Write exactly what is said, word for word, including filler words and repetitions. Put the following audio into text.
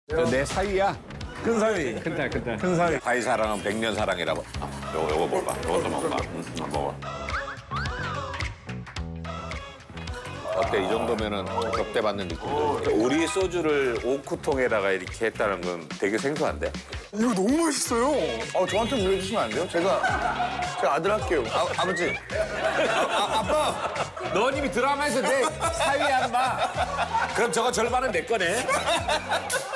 내 사위야. 큰 사위. 큰딸, 큰딸. 큰 사위. 사위 사랑은 백년 사랑이라고. 아, 요거 요거 먹어봐. 요것도 먹어봐. 응, 응, 먹어. 어때? 이 정도면은 접대받는 느낌도. 우리 소주를 오크통에다가 이렇게 했다는 건 되게 생소한데? 이거 너무 맛있어요. 어, 저한테 물려주시면 안 돼요? 제가 제가 아들 할게요. 아, 아버지. 아, 아빠. 넌 이미 드라마에서 내 사위야, 인마. 그럼 저거 절반은 내 거네.